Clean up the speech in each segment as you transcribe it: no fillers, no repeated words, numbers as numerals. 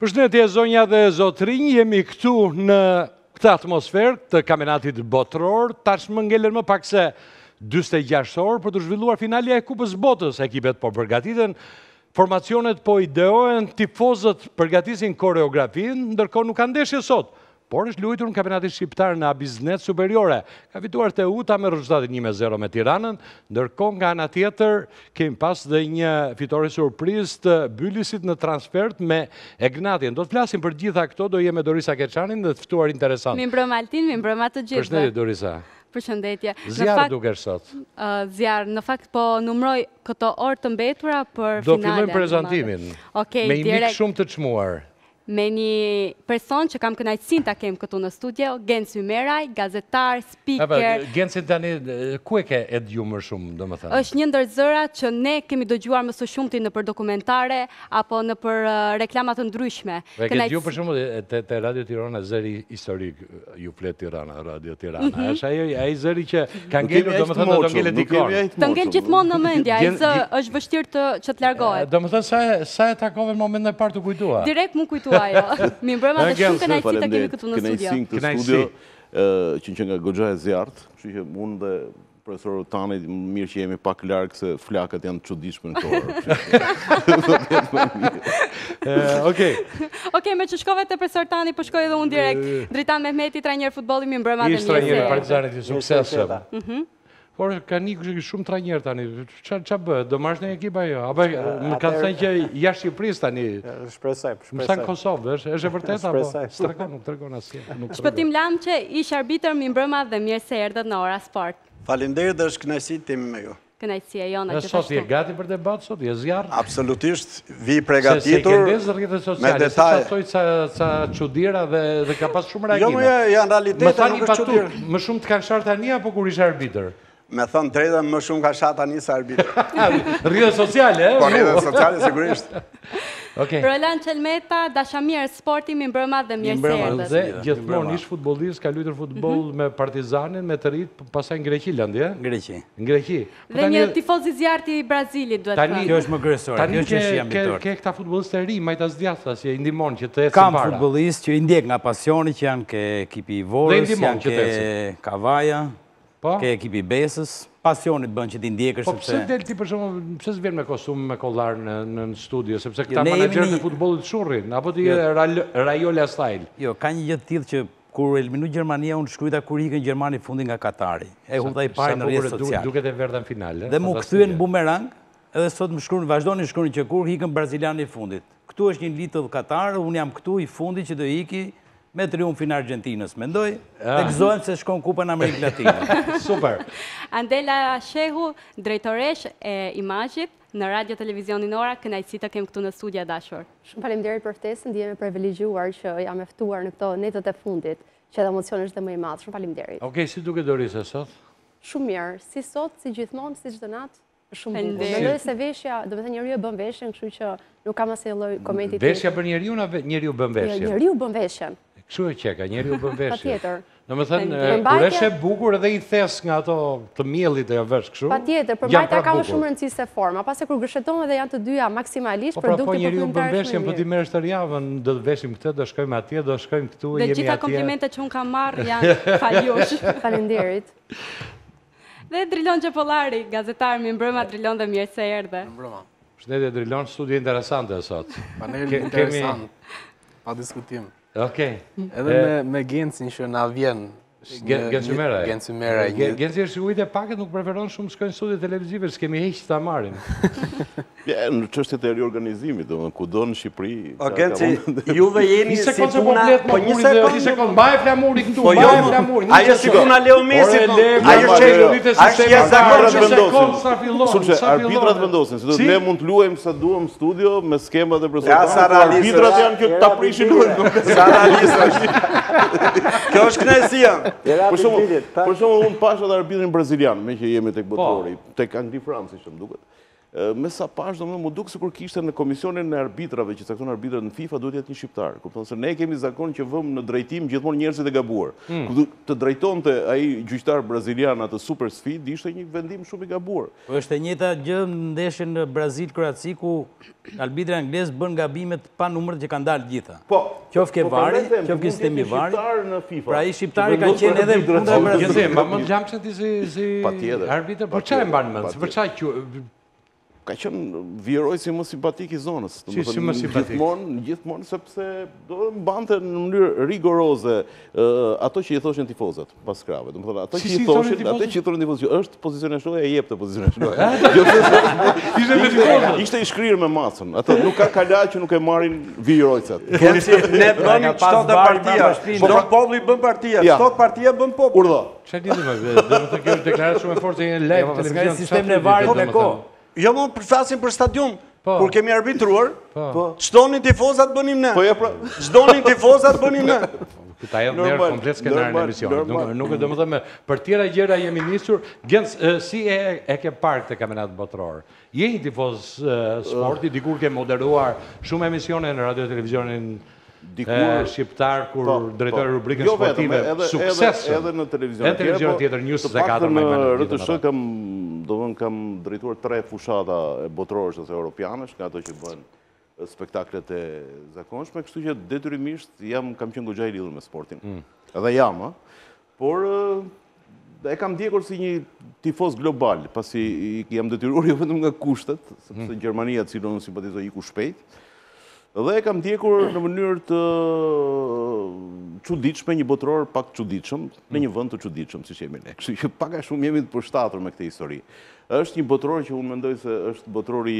Përshëndetje zonja dhe zotrinj, jemi këtu në këtë atmosferë të kampionatit botëror. Tashmë ngelen më pak se 46 orë për të zhvilluar finalja e Kupës Botës. Ekipet po përgatiten, formacionet po ideohen, tifozët përgatisin koreografin, ndërkohë nuk kanë ndeshje sot, por është luajtur në kampionatin shqiptar në Abiznet Superiore. Ka fituar Teuta me rezultatin 1-0 me Tiranën, ndërkohë nga ana tjetër kemi pas dhe një fitore surprizë të Bylisit në transfert me Egnatin. Do të flasim për gjitha këto, do jem me Dorisa Keçanin dhe të ftuar interesant. Mi mbrëma Altin, mi mbrëma të gjithëve. Përshëndetje Dorisa. Përshëndetje. Zjarë duke sot. Zjarë, në fakt po numroj këto orë të mbetura për finalen. Do fillojmë prezantimin. Me një mik shumë të çmuar. Me një person që kam kënaqësinë ta kem këtu në studio, Genci Meraj, gazetar, speaker. Genci tani, ku e ke edhju më shumë, domethënë? Është një ndër zërat që ne kemi dëgjuar më së shumti në për dokumentare apo në për reklama të ndryshme. E ke dëgjuar për shembull te Radio Tirana, zëri historik, ju flet Tirana, Radio Tirana. Është ai zëri që ka ngelur, domethënë do ngelet ikon. Të ngel gjithmonë në mendje, ai zë është vështirë që të largohet. Domethënë sa e takove në momentin e parë të kujtua. Direkt më kujtua. Mi mbrëma dhe shumë kënaqësi ta kemi këtu në studio. Kënaqësi që nga goxha e zjarrt, kështu që unë dhe profesor Tani mirë që jemi pak larg se flakët janë të çuditshme në këto orë. Okej, me që shkove te profesor Tani, po shkoj edhe unë direkt. Dritan Mehmeti, trajner futbolli, mi mbrëma dhe mirë. Ish trajner Partizanit i suksesshëm. Por ka një shumë trajner tani, që bëhet, do marrësh në ekip ajo? Apo më ka thënë që jashtë Shqipërisë tani? Shpresoj. Më thanë Kosovë, është e vërtetë apo? Nuk tregon asgjë. Shpëtim Lamçe, ish arbitër, mi mbrëma dhe mirë se erdhët në Ora Sport. Faleminderit dhe është kënaqësi të jemi me ju. Kënaqësia jona gjithashtu. Sot je gati për debat, sot je zjarr? Absolutisht, vi përgatitur. Se ke ndezë rrjetet sociale, se çfarë sa çuditëra dhe ka pas shumë reagime. Jo, janë realitete, nuk është çuditër. Më shumë të kanë sharë tani apo kur ishe arbitër? Me thënë drejtën, më shumë ka shatë tani se arbitër. Rrjetet sociale, Po, rrjetet sociale, sigurisht. Roland Çelmeta, dashamirë sporti, mi mbrëma dhe mirë se erdhët. Dhe gjithmonë ish futbollist, ka luajtur futboll me Partizanin, me të rit, pastaj në Greqi lëndje? Në Greqi. Dhe një tifoz i zjarrt i Brazilit, duhet të thënë. Kjo është më kryesore, kjo që është jam bitor. Ke këta futbollistë të ri, majtas djathta, që i ndihmon që të ecën para. Kam futbollistë që i ndjek nga pasioni, që janë ke ekipi i Vorës, janë ke Kavaja, ke ekipi Besës, pasionit bën që ti ndjekësh sepse... Po pse del ti për shembull, pse s'vjen me kostum me kollar në studio, sepse këta menaxherët e futbollit shurrin, apo ti Raiola style? Jo, ka një gjë të tillë që kur eliminu Gjermania, unë shkruajta kur ikën Gjermani fundi nga Katari. E hudha i parë në rrjetet sociale. Duket e verdha në finale. Dhe mu kthyen bumerang, edhe sot më shkruan, vazhdoni shkruani që kur ikën brazilianë i fundit. Këtu është një litëll Katar, unë jam këtu i fundit që do iki me triumfin Argentinës, mendoj, dhe gëzohem se shkon Kupa në Amerikë Latine. Super. Andela Shehu, drejtoresh e imazhit në Radio Televizionin Ora, kënaqësi të kem këtu në studia dashur. Shumë faleminderit për ftesën, ndihem e privilegjuar që jam e ftuar në këto netët e fundit, që edhe emocioni është dhe më i madh. Shumë faleminderit. Okej, si duket Dorisa sot? Shumë mirë, si sot, si gjithmonë, si çdo natë. Shumë bukur. Mendoj se veshja, do të thënë njeriu e bën veshjen, kështu që nuk kam asnjë lloj komenti tjetër. Veshja bën njeriu apo njeriu bën veshjen? Njeriu bën veshjen. Kështu e qeka, njeriu bën veshjen. Patjetër. Domethënë, kur është e bukur edhe i thes nga ato të miellit e vesh kështu. Patjetër, përmbajtja ka më shumë rëndësi se forma, pasi kur gëshetohen dhe janë të dyja maksimalisht produkte po njeriu bën veshjen, po ti merresh të javën, do të veshim këtë, do shkojmë atje, do shkojmë këtu, jemi atje. Dhe gjitha komplimentet që un kam marr janë faljosh. Faleminderit. Dhe Drilon Gjepollari, gazetar, mi mbrëma Drilon dhe mirë se erdhe. Mbrëma. Përshëndetje Drilon, studio interesante sot. Panel interesant, pa diskutim. Okej. Edhe me Gencin që na vjen. Genci Meraj. Genci Meraj. Genci është ujtë e paket, nuk preferon shumë shkojnë studio televizive, s'kemi heq që ta marim. Në çështjet e riorganizimit, kudo në Shqipëri... O, Genci, juve jeni si puna... Po një sekund, mbaj flamuri këtu, mbaj flamuri. Ajo si puna Leo Messi, ajo është Sulqe, arbitrat vendosin, se ne mund të luajmë sa duam studio me skemat e prezentantë, arbitrat janë që ta prishin luajmë. Sa realist është. Kjo është kënaqësia. Për shumë, unë pash edhe arbitrin brazilian, me që jemi tek botrori, tek Angli Franci, që më duket. me sa pash, domethënë, mu duk sikur kishte në komisionin e arbitrave që cakton arbitrat në FIFA duhet jetë një shqiptar. Kupton se ne kemi zakon që vëmë në drejtim gjithmonë njerëzit e gabuar. Ku të drejtonte ai gjyqtar brazilian atë super sfidë, ishte një vendim shumë i gabuar. Po është e njëjta gjë në ndeshjen në Brazil-Kroaci ku arbitri anglez bën gabimet pa numër që kanë dalë gjitha. Po, qoftë ke vari, qoftë ke sistemi vari. Pra ai shqiptari ka qenë edhe kundër Brazilit. Ma mund jam se ti si arbitër, por çfarë mban mend? Për çfarë ka qenë vjeroj si më simpatik i zonës. Si më simpatik? Gjithmonë sepse do mbante në mënyrë rigoroze ato që i thoshin tifozët pas krave. Do të thonë ato që i thoshin, ato që i thonin tifozët, është pozicioni i shloja, e jepte pozicioni i shloja. Ishte me tifozët. Ishte i shkrirë me macën. Ato nuk ka kala që nuk e marrin vjerojcat. Ne bënim çdo partia. Çdo populli bën partia. Çdo partia bën popull. Urdhë. Çfarë lidhje me? Do të thotë kjo është deklaratë shumë e fortë në live televizion. Sistemin e varit me kohë. Jo, më përflasim për stadium. Kur kemi arbitruar, çdoni tifozat bënim ne. Çdoni tifozat bënim ne. Ta e merr komplet skenarin e emisionit. Nuk do të them për tjera gjëra jemi nisur. Gens si e ke parë këtë kampionat botror? Je një tifoz sporti, dikur ke moderuar shumë emisione në radio televizionin shqiptar kur drejtori rubrikën sportive sukses edhe në televizion edhe televizion tjetër News 24 më RTS kam drejtuar 3 fushata botërore ose europianesh nga ato që bën spektaklet e zakonshme, kështu që detyrimisht kam qenë goxha i lidhur me sportin. Edhe jam, por e kam ndjekur si një tifoz global, pasi jam detyruar jo vetëm nga kushtet, sepse Gjermania, cilën unë simpatizoj, iku shpejt. Dhe e kam ndjekur në mënyrë të çuditshme, një botëror pak çuditshëm, në një vend të çuditshëm, siç jemi ne. Kështu që pak a shumë jemi të përshtatur me këtë histori. Është një botëror që unë mendoj se është botërori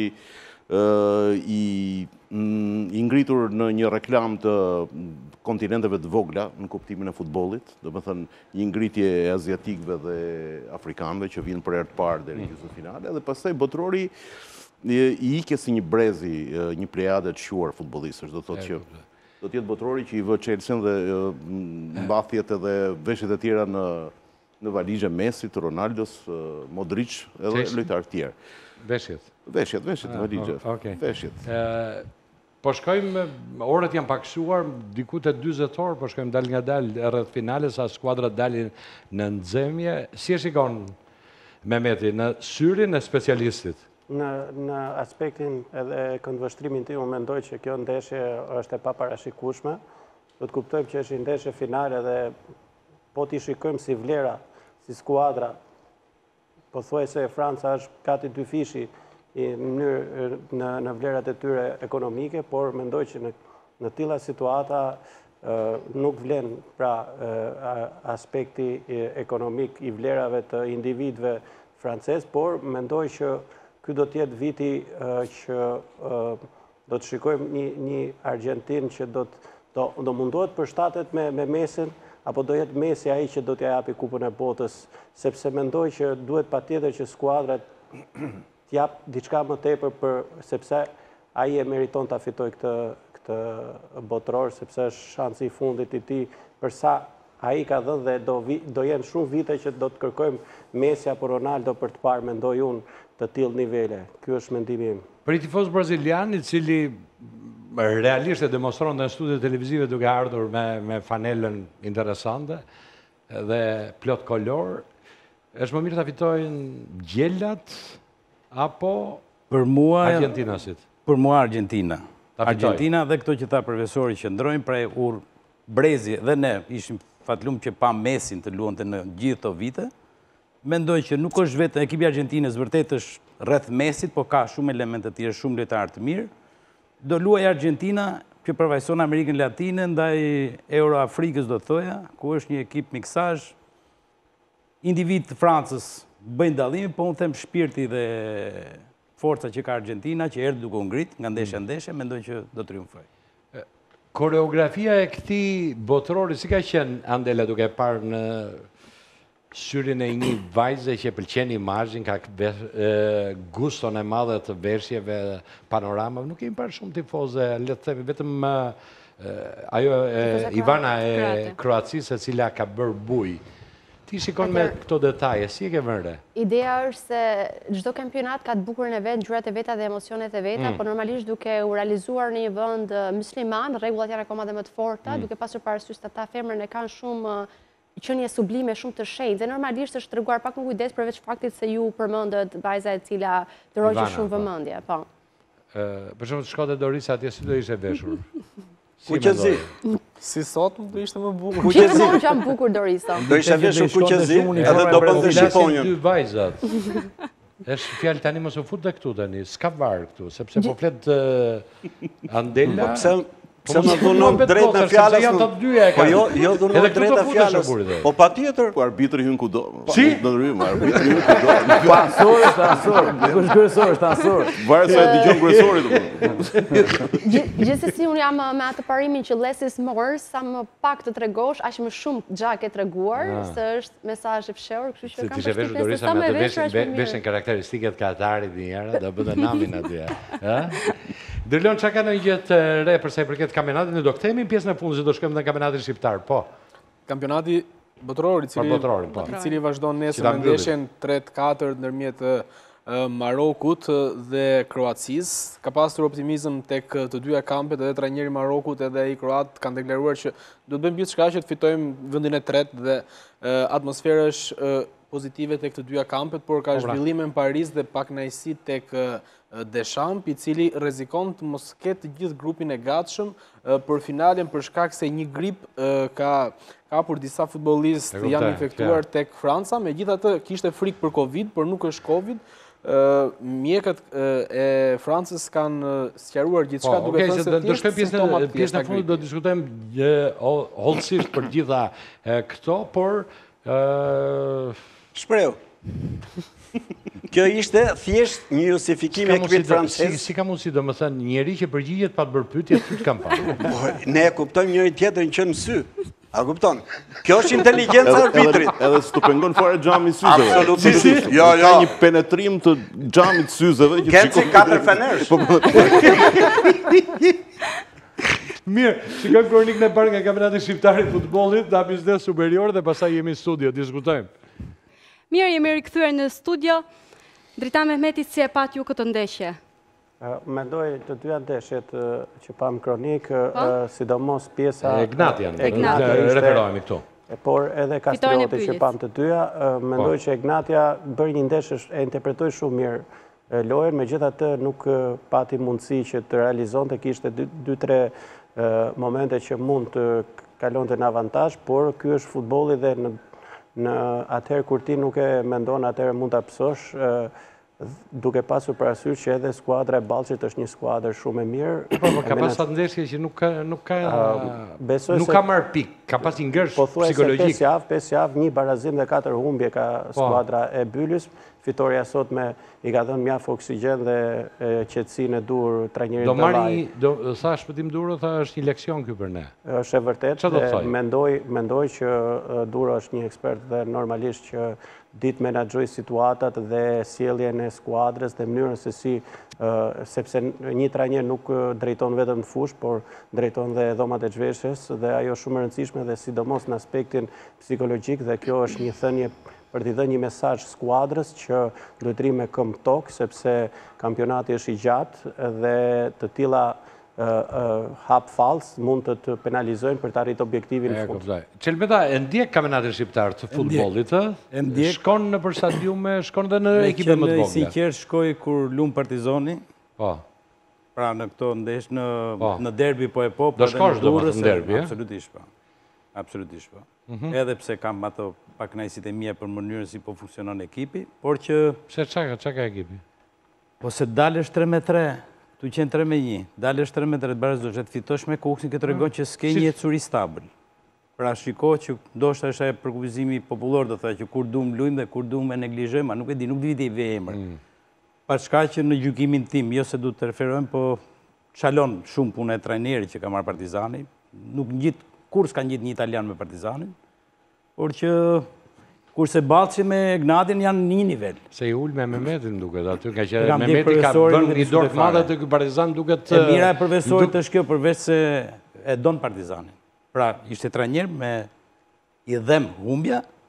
i ngritur në një reklam të kontinenteve të vogla në kuptimin e futbollit, do të thënë një ngritje e aziatikëve dhe afrikanëve që vinë për herë të parë deri në gjysmëfinale, dhe pastaj botërori i ike si një brezi, një plejade të quar futbollistësh, do thotë që do të jetë botërori që i vë Chelsea dhe mbathjet edhe veshjet e tjera në valixhe Messit, Ronaldos, Modric edhe lojtarë të tjerë. Veshjet, valixhe. Veshjet. Po shkojmë, orët janë paksuar, diku të 20 orë, po shkojmë dal nga dal rreth finales, sa skuadrat dalin në nxemje. Si e shikon Mehmeti në syrin e specialistit? Në aspektin edhe këndvështrimin ti, unë mendoj që kjo ndeshje është e paparashikueshme. Do të kuptojmë që është ndeshje finale dhe po t'i shikojmë si vlera, si skuadra, po thuaj se Franca është gati dy fishi në vlerat e tyre ekonomike, por mendoj që në tilla situata nuk vlen pra aspekti ekonomik i vlerave të individëve francez, por mendoj që ky do t'jetë viti që do të shikojmë një Argentinë që do mundohet përshtatet me Mesin, apo do jetë Mesi ai që do t'ja japi kupën e botës, sepse mendoj që duhet patjetër që skuadrat t'jap diçka më tepër sepse ai e meriton ta fitojë këtë botëror, sepse është shansi i fundit i tij, përsa ai ka dhënë dhe do jenë shumë vite që do të kërkojmë Messi apo Ronaldo për të parë, mendoj unë, të tillë nivele. Ky është mendimi im. Për i tifoz brazilian, i cili realisht e demonstron në studiet televizive duke ardhur me fanelën interesante dhe plot kolor, është më mirë ta fitojnë gjellat apo Argentinasit? Për mua Argentina. Argentina dhe këto që tha profesori që ndrojnë prej brezi dhe ne ishim fatlum që pa Mesin të luante në gjithë të vite. Mendoj që nuk është vetë ekipi Argentinës vërtet është rreth Mesit, po ka shumë elemente të tjerë, shumë lojtarë të mirë. Do luaj Argentina që përvajson Amerikën Latine ndaj Euro-Afrikës, do të thoja, ku është një ekip miksazh. Individ të Francës bëjnë dallimin, po unë them shpirti dhe forca që ka Argentina, që erdhi duke u ngrit nga ndeshja në ndeshje, mendoj që do triumfoj. Koreografia e këtij botërori si ka qenë, Andela, duke parë në syrin e një vajze që pëlqen imazhin, ka guston e madhe të veshjeve, panorama, nuk kemi parë shumë tifoze, le të themi, vetëm ajo Ivana e Kroacisë, e cila ka bërë buj. Ti shikon me këto detaje, si e ke vënë? Ideja është se çdo kampionat ka të bukurin e vet, ngjyrat e veta dhe emocionet e veta, por normalisht duke u realizuar në një vend musliman, rregullat janë akoma dhe më të forta, duke pasur parasysh se ata femrën e kanë shumë qenie sublime, shumë të shenjtë. Dhe normalisht është treguar pak më kujdes përveç faktit se ju përmendët vajza e cila dërroqë shumë vëmendje, po. Për shembull, shkote Dorisa atje si do ishte veshur? Kuqezi. Si sot do ishte më bukur. Gjithmonë që janë bukur Dorisa. Do ishte veshur kuqezi, edhe do bënte shqiponjën. Dy vajzat. Është fjalë tani mos u fut dhe këtu tani, s'ka varë këtu, sepse po flet Andela. Pse më dhunon drejt në fjalës? Po jo dhunon drejt në fjalës. Po patjetër. Po arbitri hyn kudo. Si? Do rrim, arbitri hyn kudo. Pasor është asor, nuk është kryesor është asor. Varet sa e dëgjon kryesori domethënë. Gjithsesi unë jam me atë parimin që less is more, sa më pak të tregosh, aq më shumë gjak e treguar, se është mesazh i fshehur, kështu që kam përshtypjen se sa më veshën karakteristike të Katarit një herë, do bënte namin atje, ë? Dërlon, çka ka në gjë të re për sa i përket kampionatit, ne do kthehemi në pjesën e fundit, do shkojmë në kampionatin shqiptar, po. Kampionati botëror i cili vazhdon nesër me ndeshjen 3-4 ndërmjet Marokut dhe Kroacisë. Ka pasur optimizëm tek të dyja kampet, edhe trajneri i Marokut edhe i Kroat kanë deklaruar që do të bëjmë gjithçka që të fitojmë vendin e tretë dhe atmosfera është pozitive tek të dyja kampet, por ka zhvillime në Paris dhe pak kënaqësi tek Deschamps, i cili rrezikon të mos ketë të gjithë grupin e gatshëm për finalen për shkak se një grip ka për disa futbollistë janë infektuar tek Franca, megjithatë kishte frikë për Covid, por nuk është Covid. Mjekët e Francës kanë sqaruar gjithçka duke thënë se do shkojmë pjesën e fundit, do diskutojmë hollësisht për gjitha këto, por shpreu. Kjo ishte thjesht një justifikim e ekipit francez. Si ka mundësi, domethënë, njeri që përgjigjet pa të bërë pyetje ty të kam parë. Ne e kuptojmë njëri tjetrin që në sy. A kupton? Kjo është inteligjenca e arbitrit. Edhe s'tu pengon fare xhami i syzeve. Absolutisht. Ka një penetrim të xhamit të syzeve që shikon 4 fenersh. Mirë, shikojmë kronikën e parë nga kampionati shqiptar i futbollit, da biznes superior dhe pastaj jemi në studio, diskutojmë. Mirë, jemi rikthyer në studio. Drita Mehmeti, si e pat ju këtë ndeshje? Mendoj të dyja ndeshjet që pam kronikë, sidomos pjesa Egnatian, referohemi këtu. Por edhe Kastrioti që pam të dyja, mendoj që Egnatia bërë një ndeshje e interpretoi shumë mirë lojën, megjithatë nuk pati mundësi që të realizonte, kishte 2-3 momente që mund të kalonte në avantazh, por ky është futbolli dhe në atëherë kur ti nuk e mendon, atëherë mund ta psosh, duke pasur parasysh që edhe skuadra e Ballçit është një skuadër shumë e mirë. Po, ka pasur ndeshje që nuk ka marrë pikë, ka pasur ngërsh psikologjik. Po 5 javë, 1 barazim dhe 4 humbje ka skuadra e Bylis. Fitoria sot i ka dhënë mjaft oksigjen dhe qetësinë e dur trajnerit të Vllai. Sa shpëtim Duro, tha është një leksion ky për ne. Është e vërtetë. Mendoj që Duro është një ekspert dhe normalisht që ditë menaxhoj situatat dhe sjelljen e skuadrës dhe mënyrën se si, sepse një trajner nuk drejton vetëm në fushë, por drejton dhe dhomat e zhveshjes dhe ajo shumë e rëndësishme dhe sidomos në aspektin psikologjik dhe kjo është një thënie për t'i dhënë një mesazh skuadrës që duhet rri me këmbë tokë, sepse kampionati është i gjatë dhe të tilla hap fals mund të penalizojnë për të arritur objektivin e fundit. Çelmeta, e ndjek kampionatin shqiptar të futbollit, ë? Shkon në për stadiume, shkon edhe në ekipe më të vogla. Sinqer shkoj kur lum Partizani. Po. Pra në këto ndesh në derbi po e po. Do shkosh domosdoshmë në derbi, ë? Absolutisht po. Absolutisht po. Edhe pse kam ato pakënaqësitë e mia për mënyrën si po funksionon ekipi, por që pse çka ka ekipi? Po se dalësh 3-3, tu qenë 3-1, dalësh 3-3 barazosh, të fitosh me Kuksin, që tregon që s'ke një ecuri stabil. Pra shiko që ndoshta është ai përkufizimi popullor, do thotë që kur duam luajmë dhe kur duam e neglizhojmë, nuk e di, nuk di të vë emër. Pa çka që në gjykimin tim, jo se duhet të referojmë, po çalon shumë puna e trajnerit që ka marrë Partizani, nuk ngjit kur s'ka ngjit një italian me Partizanin, por që kurse Ballçi me Gnatin janë një nivel. Se i ul me Mehmetin duket aty, nga që Mehmeti ka bërë një dorë të madhe te ky Partizan duket. E mira e profesorit është kjo, përveç se e don Partizanin. Pra, ishte trajner me i dhem humbja,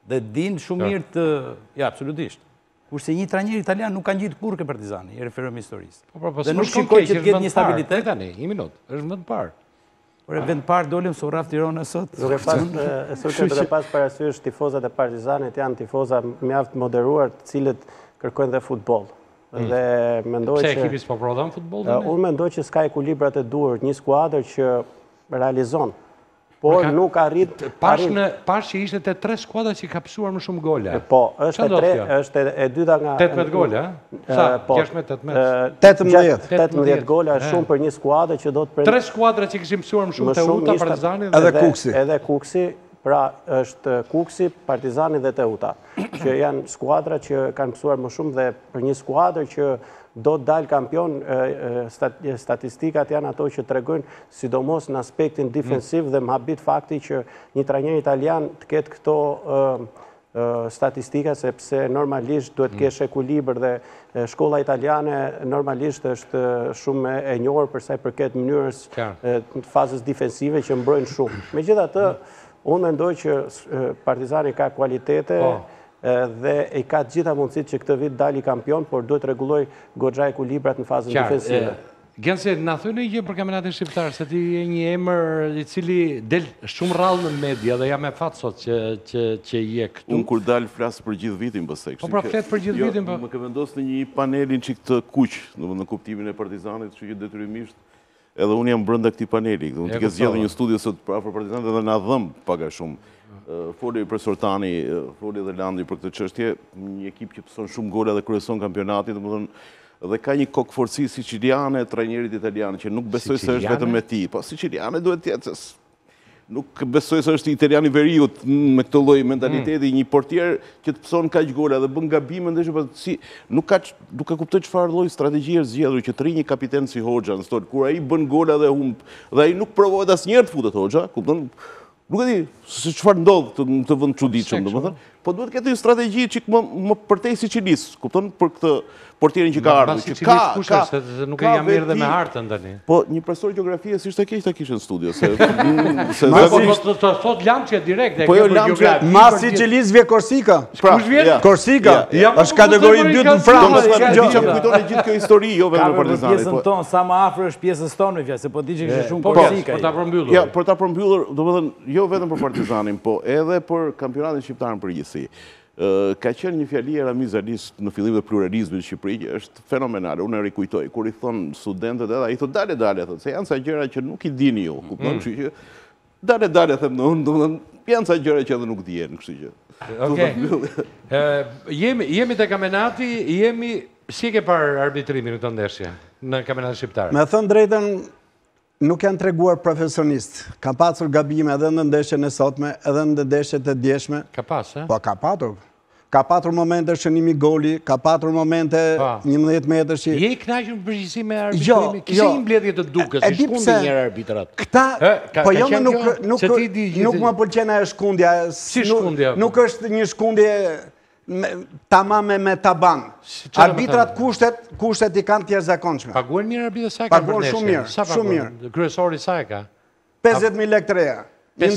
Dhe din shumë mirë të... Ja, absolutisht. Kurse një trajner italian nuk kanë gjitë kurrë ke Partizani, i referojmë historisë. Dhe nuk shikoj që të ketë një stabilitet. Tani, një minutë, është vend parë. Por e vend parë dolem së Raf Tirana sot. Duke pas parasysh tifozat e Partizanit janë tifoza mjaft moderuar, të cilët kërkojnë dhe futboll. Dhe mendoj që... Pse ekipi s'po prodhon futboll? Unë mendoj që s'ka ekuilibrat e duhur, një skuadër që realizon, por nuk arrit... Pash që ishte të 3 skuadra që ka pësuar më shumë gola. Po, është e dyta nga... 18 gola, sa? 16-18? 18 gola është shumë për një skuadër që do të... 3 skuadra që këshim pësuar më shumë Teuta, Partizani edhe Kuksi. Pra është Kuksi, Partizani dhe Teuta, që janë skuadra që kanë pësuar më shumë dhe për një skuadër që do të dalë kampion, statistikat janë ato që tregojnë sidomos në aspektin defensiv dhe më habit fakti që një trajner italian të ketë këto statistika, sepse normalisht duhet kesh ekuilibër dhe shkolla italiane normalisht është shumë e njohur për sa i përket mënyrës fazës defensive që mbrojnë shumë. Megjithatë, unë mendoj që Partizani ka kualitete dhe i ka gjitha mundësit që këtë vit dali kampion, por duhet rregulloj goxha ekuilibrat në fazën defensive. Gense, na thënë një gjë për kampionatin shqiptar, se ti je një emër i cili del shumë rrallë në media dhe jam e fat sot që je këtu. Unë kur dalë flasë për gjithë vitin bësej. Po pra flet për gjithë vitin. Më ke vendosë në një panelin që këtë kuq, në kuptimin e Partizanit, që detyrimisht edhe unë jam brenda këtij paneli. Unë të ke zgjedhur një studio sot për afër Partizanit dhe na dhëm paga shumë. Foli profesor Tani, foli edhe Landi për këtë çështje, një ekip që pëson shumë gola dhe kryeson kampionatin, domethënë dhe ka një kokëforci siciliane trajnerit italian që nuk besoj se është vetëm me ti. Po siciliane duhet të jetë. Nuk besoj se është italian i veriut me këtë lloj mentaliteti, një portier që të pëson kaq gola dhe bën gabime ndeshje, po nuk e kuptoj çfarë lloj strategjie është zgjedhur që të ri një kapiten si Hoxha në stol, kur ai bën gola dhe humb dhe ai nuk provohet asnjëherë të futet Hoxha, kupton? Nuk e di se çfarë ndodh të vend çuditshëm, domethënë, po duhet të ketë një strategji çik më përtej Sicilisë, kupton, për këtë portierin që ka ardhur, që ka se nuk e jam mirë dhe me hartën tani. Po një profesor gjeografie si ishte keq ta kishte në studio, se të thot Lamçi direkt, po jo Lamçi, mas Sicilisë vjen Korsika. Kush vjen? Korsika. Është kategori 2 në Francë. Që kujtoni gjithë kjo histori, jo vetëm për Partizanit. Pjesën tonë, sa më afër është pjesës tonë, fjalë, se po di që kishte shumë Korsika. Për ta përmbyllur. Ja, për ta përmbyllur, domethënë jo vetëm për Partizanin, po edhe për kampionatin shqiptar në përgjithësi. Ka qenë një fjali e Ramiz Alis në fillim dhe pluralizmit në Shqipëri, që është fenomenale, unë e rikujtoj, kur i thonë studentët edhe, i thotë dale, se janë sa gjëra që nuk i dini ju, kupton, kështu që dale, them në unë, janë sa gjëra që edhe nuk dijen, kështu që. Jemi te kampionati, si ke parë arbitrimin në këtë ndeshje, në kampionatin shqiptar? Me thënë drejtën, nuk janë treguar profesionist. Ka pasur gabime edhe në ndeshjen e sotme, edhe në ndeshjet e djeshme. Ka pas, e? Po, ka patur. Ka patur momente shënimi goli, ka patur momente 11 metrësh. Je i kënaqur në përgjithësi me arbitrimin? Kishte një mbledhje të dukës, si shkundi njëherë arbitrat. Këta, po jo më nuk më pëlqen ajo shkundja. Si shkundja? Nuk është një shkundje tamame me taban. Arbitrat kushtet i kanë të jashtëzakonshme. Paguajnë mirë arbitrat sa ka për ndeshje? Shumë mirë. Kryesori sa e ka? 50.000 lekë të reja.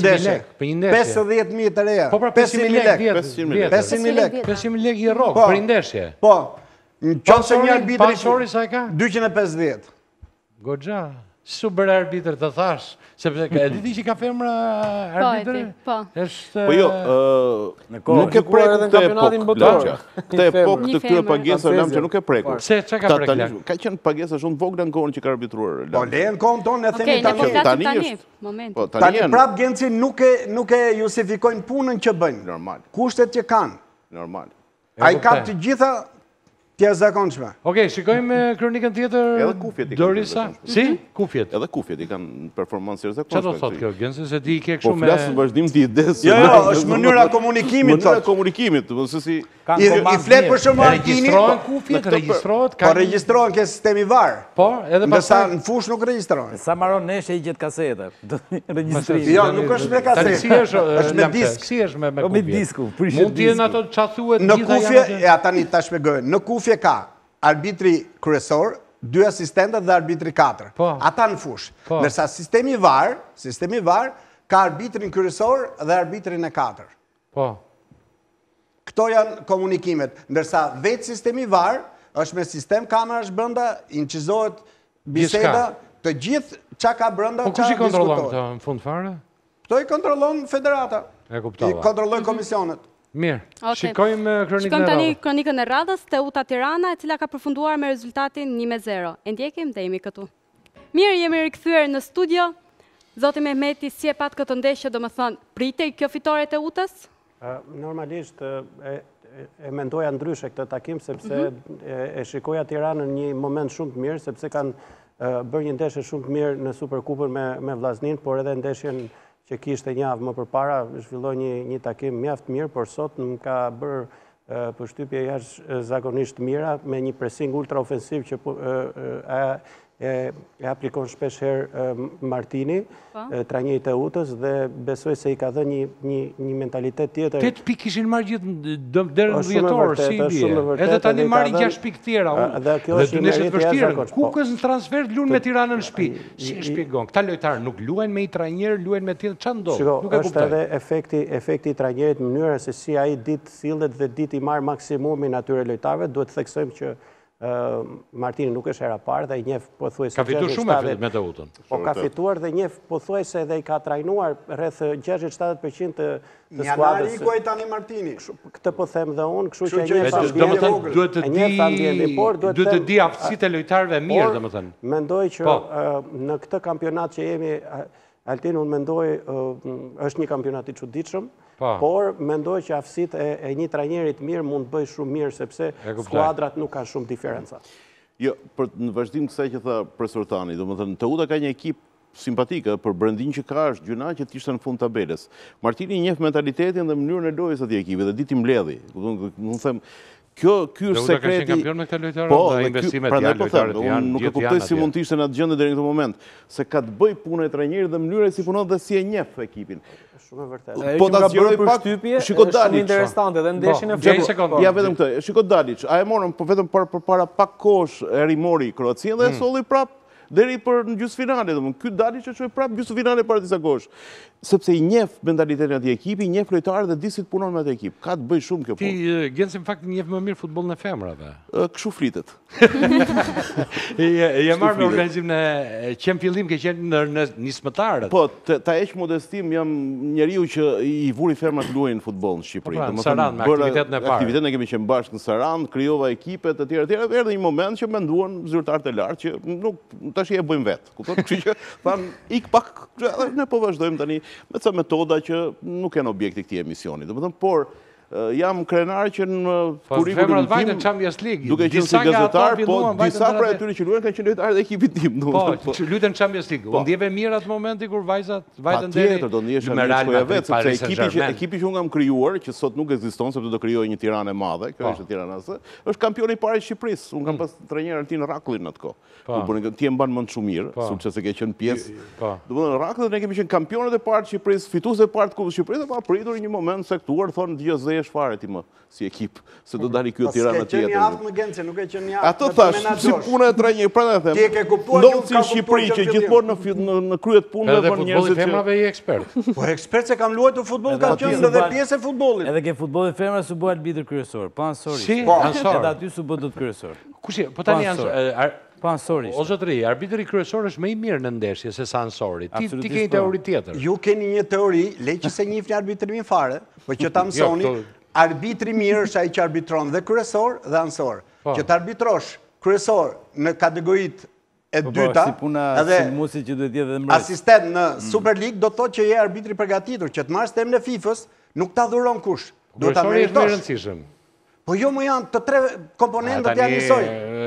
50.000 të reja. Po pra 500.000 lekë. 500.000 lekë. 500.000 lekë i rrok për ndeshje. Po. Në qoftë një arbitri. Pasori sa e ka? 250. Goxha. Super arbitër të thash, sepse e di që ka femra arbitër? Po. Po jo, nuk e preku këtë epokë, këtë epokë të këtyre pagesa Lamçi nuk e preku. Se, që ka prek Lamçi? Ka qenë pagesa shumë vogla në kohën që ka arbitruar Lamçi. Po, lejën kohën tonë, e themi tani. Tani është. Tani prap Genci nuk e justifikojnë punën që bëjnë. Normal. Kushtet që kanë. Normal. A i ka të gjitha jashtëzakonshme. Okej, shikojmë kronikën tjetër. Edhe kufjet i kanë. Dorisa. Si? Kufjet. Edhe kufjet i kanë performancë jashtëzakonshme. Çfarë do thotë kjo, Genci, se ti ke kështu me... Po flas në vazhdim ti ides. Jo, është mënyra komunikimit. Mënyra komunikimit, do të thotë I flet për shembull Altini. Regjistrohen kufjet, regjistrohet. Po regjistrohen ke sistemi VAR. Po, edhe pastaj në fush nuk regjistrohen. Sa maron neshe i gjet kasete. Regjistrimi. Jo, nuk është me kasetë. Si është me disk. Si është me kufje? Me disku. Mund të jenë ato çfarë thuhet në kufje, ja tani ta shpjegoj. Në kufje ka arbitri kryesor, 2 asistentët dhe arbitri 4. Ata në fush. Ndërsa sistemi VAR ka arbitrin kryesor dhe arbitrin e 4. Po. Këto janë komunikimet. Ndërsa vetë sistemi VAR është me sistem kamerash brenda, incizohet biseda, të gjithë çka ka brenda, çka diskutohet. Po kush i kontrollon këto në fund fare? Këto i kontrollon federata. E kuptova. I kontrollojnë komisionet. Mirë. Shikojmë kronikën e radhës. Shikojmë tani kronikën e radhës, Teuta Tirana, e cila ka përfunduar me rezultatin 1-0. E ndjekim dhe jemi këtu. Mirë, jemi rikthyer në studio. Zoti Mehmeti, si e pat këtë ndeshje, domethënë, pritej kjo fitore e Teutës? Normalisht e mendoja ndryshe këtë takim, sepse e shikoja Tiranën një moment shumë të mirë, sepse kanë bërë një ndeshje shumë të mirë në Superkupën me Vllaznin, por edhe ndeshjen që kishte një javë më përpara, zhvilloi një takim mjaft mirë, por sot më ka bërë përshtypje jashtëzakonisht mira, me një pressing ultra ofensiv që e aplikon shpesh herë Martini, trajneri i Teutës, dhe besoj se i ka dhënë një mentalitet tjetër. 8 pikë kishin marrë gjithë deri në dhjetor, si i bie. Edhe tani marrin 6 pikë tjera. Dhe dy ndeshje të vështira. Kukës në transfer luan me Tiranën në shtëpi. Si e shpjegon? Këta lojtarë nuk luajnë me një trajner, luajnë me tjetër. Çfarë ndodh? Nuk e kuptoj. Është edhe efekti i trajnerit, mënyra se si ai ditë sillet dhe ditë i marr maksimumin atyre lojtarëve. Duhet të theksojmë që Martini nuk është era parë dhe i njeh pothuajse ka fituar shumë me Teutën. Po ka fituar dhe njeh pothuajse dhe i ka trajnuar rreth 60-70% të skuadrës. Janari ku ai tani Martini. Këtë po them dhe unë, kështu që njeh domethënë duhet të di aftësitë e lojtarëve mirë, domethënë. Mendoj që në këtë kampionat që jemi, Altin, unë mendoj është një kampionat i çuditshëm. Por mendoj që aftësitë e një trajneri të mirë mund të bëjë shumë mirë, sepse skuadrat nuk kanë shumë diferenca. Jo, në vazhdim kësaj që tha profesor Tani, domethënë Teuta ka një ekip simpatike, për brendin që ka është gjuna që t'ishte në fund tabelës. Martini njeh mentalitetin dhe mënyrën e lojës atij ekipi dhe ditë i mbledhi. Do të them, ky është sekreti. Kampion me këtë lojtarë, dhe investimet janë lojtarët janë. Nuk e kuptoj si mund të ishte në atë gjendje deri në këtë moment, se ka të bëj punën e trajnerit dhe mënyra si punon dhe si e njeh ekipin. Shumë e vërtetë. Po ta zgjeroj pak shumë interesante dhe ndeshjen e futbollit. Ja vetëm këtë. Shiko Dalić, a e morën vetëm përpara pak kohësh e rimori Kroacinë dhe e solli prap deri për në gjysmëfinale, domethënë ky Dalić e çoi prap gjysmëfinale para disa kohësh. Sepse i njeh mentalitetin e atij ekipi, i njeh lojtarët dhe di si të punon me atë ekip. Ka të bëj shumë kjo punë. Ti Gensi në fakt njeh më mirë futbollin e femrave. Kështu flitet. Je marrë me organizim në qem fillim ke qenë në nismëtarët. Po, ta heq modestim, jam njeriu që i vuri femrat luajnë futboll në Shqipëri. Në Sarand, me aktivitetin e parë. Aktivitetin e kemi qenë bashkë në Sarand, krijova ekipet e tjera, erdhi një moment që menduan zyrtarët e lartë që nuk tash e bëjmë vetë. Kupton? Kështu që than ik pak, ne po vazhdojmë tani me ca metoda që nuk janë objekti këtij emisioni. Domethënë, por jam krenar që në kurrikulum tim Champions League, duke qenë si gazetar, po disa prej atyre që luajnë kanë qenë lojtarë të ekipit tim. Po, luajnë Champions League. U ndjeve mirë atë momenti kur vajzat vajtën deri. Patjetër, do ndihesh anglishtja vetë, sepse ekipi që unë kam krijuar, që sot nuk ekziston sepse do krijoj një Tiranë e madhe, kjo është Tirana S, është kampioni i parë i Shqipërisë. Unë kam pas trajner Altin Rakullin në atë kohë. Ti e mban mend shumë mirë, sukses e ke qenë pjesë. Domethënë Rakulli ne kemi qenë kampionët e parë të Shqipërisë, fituesët e parë të Kupës së Shqipërisë, pa pritur një moment sektuar, thonë dëgjoj fare ti më si ekip, se do dali kjo Tirana tjetër. S'ke qenë një aftë më Genci, nuk e qenë një aftë. Ato thash, si puna e trajnerit, prandaj them. Ti e ke kuptuar ndodh si në Shqipëri që gjithmonë në krye të punëve bën njerëzit që femrave i ekspert. Po ekspert se kam luajtur futboll, kam qenë edhe pjesë e futbollit. Edhe ke futbolli femrave su bë arbitër kryesor, pa ansori. Si, edhe aty su bë dot kryesor. Kush po tani janë pa ansori. O zotëri, arbitri kryesor është më i mirë në ndeshje se sa ansori. Ti ke një teori tjetër. Ju keni një teori, le që se njihni arbitrimin fare, po që ta mësoni. Arbitri mirë është ai që arbitron dhe kryesor dhe ansor. Që të arbitrosh kryesor në kategoritë e dyta, edhe asistent në Super League, do të thotë që je arbitri përgatitur, që të marrësh temën e FIFA-s, nuk ta dhuron kush. Do ta meritosh. Po jo më janë të tre komponentët janë njësoj.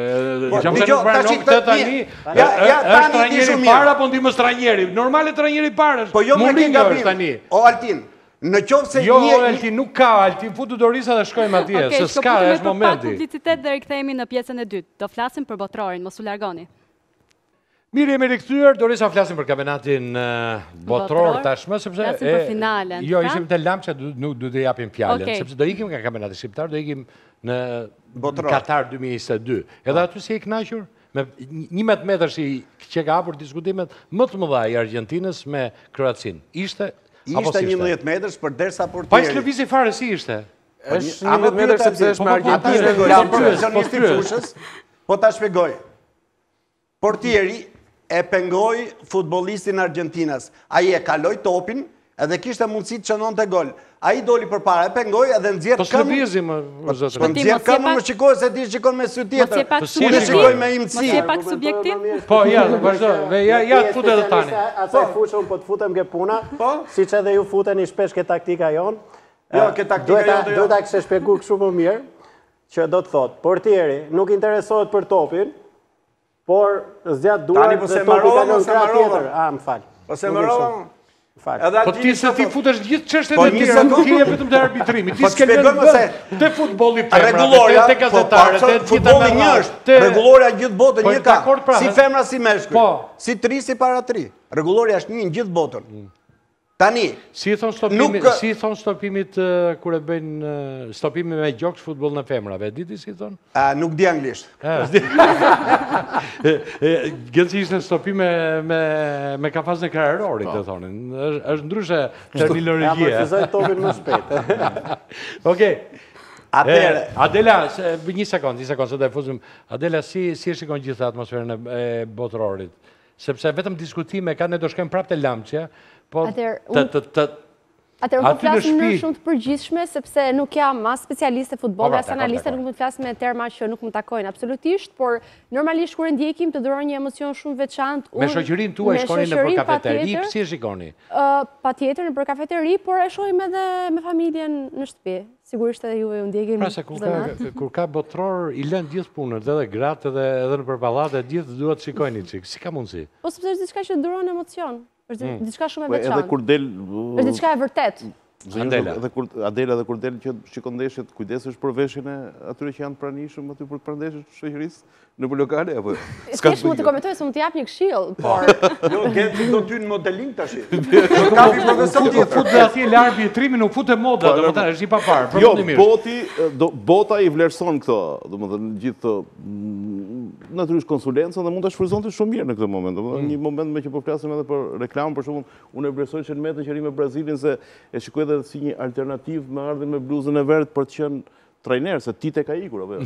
Është trajneri para, po ndihmës trajneri. Normale trajneri para është. Po jo më ke gabim. O Altin, në qoftë se jo, Altin nuk ka, Altin futu dorisa dhe shkojmë atje, se s'ka, është momenti. Pak publicitet dhe rikthehemi në pjesën e dytë. Do flasim për botrorin, mos u largoni. Mirë, jemi rikthyer, dorisa flasim për kampionatin botror tashmë, sepse flasim për finalen. Jo, ishim te Lamça, nuk do të japim fjalën, sepse do ikim nga kampionati shqiptar, do ikim në Katar 2022. Edhe aty si e kënaqur me 11 metrash që ka hapur diskutimet më të mëdha i Argjentinës me Kroacinë. Ishte 11 metrash për derisa portieri. Pa lëvizje fare si ishte. është 11 metër sepse është me Argentinë. Profesionisti fushës, po ta shpjegoj. Portieri e pengoi futbollistin Argentinas. Ai e kaloi topin edhe kishte mundësi të çononte gol. Ai doli përpara, e pengoi edhe nxjerr këmbën. Po s'lëvizje më zotëri. Po nxjerr këmbën, më shikoj se ti shikon me sy tjetër. Unë shikoj me imësi. Mos je pak subjektiv? Po, ja, vazhdo. Ja të futet edhe tani. Asaj fushë unë po të futem ke puna, siç edhe ju futeni shpesh ke taktika jonë. Jo, ke taktika jonë. Duhet ta kishe shpjeguar kështu më mirë, që do të thotë, portieri nuk interesohet për topin, por zgjat duart dhe topi kalon krah tjetër. Më fal. Po se mërova. Po ti se ti futesh gjithë çështjet e tjera, nuk je vetëm te arbitrimi. Ti s'ke lënë te futbolli femra, te gazetarët, te futbolli një është. Rregulloria gjithë botën një ka. Si femra si meshkuj. Si tri si para tri. Rregulloria është një në gjithë botën. Tani, si thon stopimit kur e bëjnë stopimi me gjoks futboll në femrave, diti si thon? Nuk di anglisht. Gjësi ishte stopim me kafazën e kraherorit, të thonin. Është ndryshe terminologjia. Ja, përfizoj topin më shpejt. Okej. Adela, një sekundë, se të e fuzim. Adela, si e shikon gjithë atmosferën e botërorit? Sepse vetëm diskutime ka ne do shkojmë prapë të lamçja, po Atër, unë po flasë në shumë të përgjithshme, sepse nuk jam as specialiste futboll, as analiste, nuk më të flasë me terma që nuk më takojnë absolutisht, por normalisht kur e ndjekim të dhuron një emocion shumë veçantë. Me shoqërinë tuaj shkoni në për kafeteri, si e shikoni? Patjetër në për kafeteri, por e shohim edhe me familjen në shtëpi. Sigurisht edhe juve u ndjekim. Pra se kur ka botror, i lënë gjithë punët, edhe gratë, edhe në për pallate, gjithë duhet të shikojnë çik. Si ka mundësi? Po sepse është diçka që dhuron emocion. Është diçka shumë e veçantë. Edhe kur del... është diçka e vërtet. Adela dhe kur del që shikon ndeshjet, kujdesesh për veshjen e atyre që janë pranishëm aty për të prandeshjes të shoqërisë në për lokale apo? S'kesh mund të komentoj se mund të jap një këshill, por jo Genti do ty në modeling tash. Ka një profesor tjetër. Fut dhe atje larbi trimi nuk futet moda, domethënë është i papar. Jo, bota i vlerëson këto, domethënë gjithë natyrisht konsulencën dhe mund ta shfrytëzonte shumë mirë në këtë moment. Domethënë një moment me që po flasim edhe për reklamën, për shembull, unë e vlerësoj Çelmetën që ri me Brazilin se e shikoj edhe si një alternativë me ardhin me bluzën e verdh për të qenë trajner, se Tite ka ikur, apo?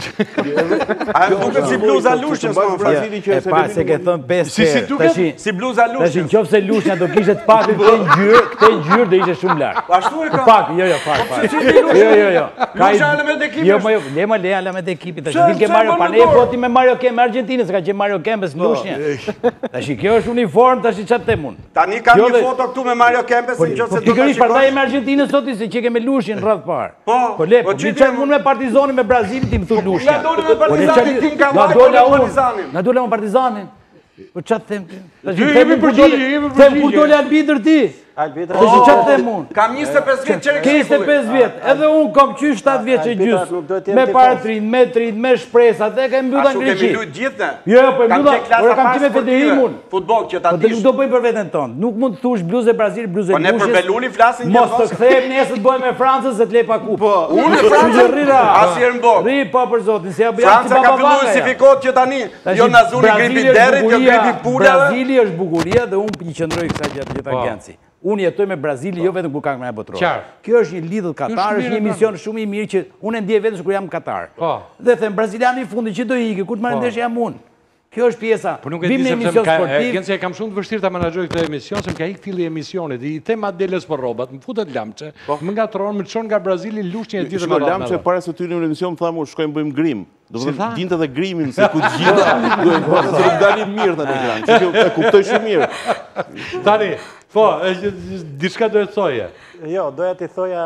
A duket si bluza Lushnjës në Brazili që e pa, se ke thënë 5 herë. Si bluza Lushnjës. Tash nëse Lushnja do kishte të pakën këtë ngjyrë do ishte shumë lart. Ashtu e ka. Pak, jo, pak. Jo. Lushnja element ekipit. Jo, le më le element ekipit. Tash vin ke Mario Pane, voti me Mario Kem me Argjentinën, se ka qenë Mario Kempes Lushnja. Tash kjo është uniform, tash çfarë them unë? Tani kam një foto këtu me Mario Kempes, nëse do ta shikosh. Pikërisht prandaj me Argjentinën sot se që ke me Lushnjën rreth parë. Po le, po çfarë mund me Partizani me Brazilin ti më thu Lushnja. Na doli me Partizanin tim ka vajtë Partizanin. Na doli me Partizanin. Po çfarë them ti? Jemi përgjigje. Them ku doli arbitër ti? Arbitër. Po çfarë them unë? Kam 25 vjet çerek. 25 vjet. Edhe unë kam qysh 7 vjet që gjys. Me paratrin, me trit, me shpresat, e kemi mbyllur në Greqi. Kemi luajt gjithë ne. Jo, po mbylla. Ora kam qenë me Federimun. Futboll që ta dish. Po nuk do bëjmë për veten tonë. Nuk mund të thush bluzë Brazil, bluzë Lushnjës. Po ne për Beluni flasin gjithë. Mos të kthehemi nesër të bëjmë me Francën se të lej pa kupë. Po, unë me Francën asnjë në botë. Ri pa për zotin, se ja bëj Franca ka filluar si fikot që tani. Jo na zuni gripi derit, jo gripi pulave. Brazili është bukuria dhe unë i qëndroj kësaj gjithë agenci. Unë jetoj me Brazili, jo vetëm kur kam me botror. Kjo është një lidhje Katar, është një mision shumë i mirë që unë e ndjej vetëm kur jam në Katar. Dhe them braziliani i fundit që do ikë, kur të marrë ndeshje jam unë. Kjo është pjesa. Vim në emision sportiv. Agencia kam shumë të vështirë ta menaxhoj këtë emision, se më ka ikë filli i emisionit. I them Adelës për rrobat, më futet lamçe, më ngatron, më çon nga Brazili Lushnjë e ditës më radhë. Lamçe para se të hynim në emision, thamë shkojmë bëjmë grim. Do të thotë dinte dhe grimin se ku gjitha duhet të dalin mirë tani ekran. Që e kuptoj shumë mirë. Tani, po, diçka do të thoje. Jo, doja t'i thoja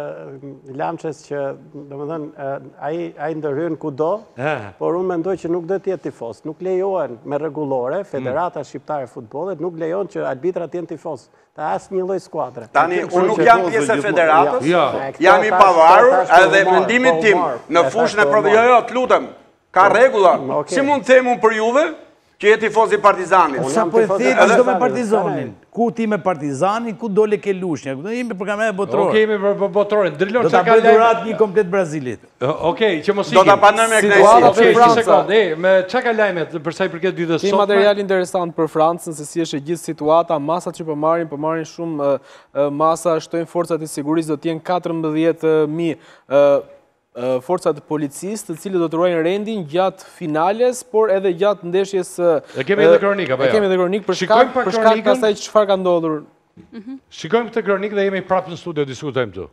Lamçes që, domethënë, ai ndërhyn kudo, por unë mendoj që nuk do të jetë tifoz. Nuk lejohen me rregullore, Federata Shqiptare e Futbollit nuk lejon që arbitrat jenë tifoz. Ta asnjë lloj skuadre. Tani unë nuk jam pjesë e federatës. Jam i pavarur edhe mendimin tim në fushën e jo, të lutem. Ka rregulla. Si mund të them unë për Juve Që je tifoz i Partizanit. Sa po e theti çdo me Partizanin. Ku ti me Partizanin, ku dole ke Lushnja. Jemi për kamerë botërore. Okej, jemi për botërorin. Drilon, do ta bëj durat një komplet Brazilit. Okej, që mos ikim. Do ta panoj me kënaqësi. Okej, një sekondë. Me çka ka lajmet për sa i përket ditës sot? Ka material interesant për Francën se si është gjithë situata, masat që po marrin shumë masa, shtojnë forcat e sigurisë, do të jenë 14.000 forcat policisë, të cilët do të ruajnë rendin gjatë finales, por edhe gjatë ndeshjes. E kemi edhe kronik apo jo? E kemi edhe kronik për shkak të asaj çfarë ka ndodhur. Shikojmë këtë kronik dhe jemi prapë në studio diskutojmë këtu.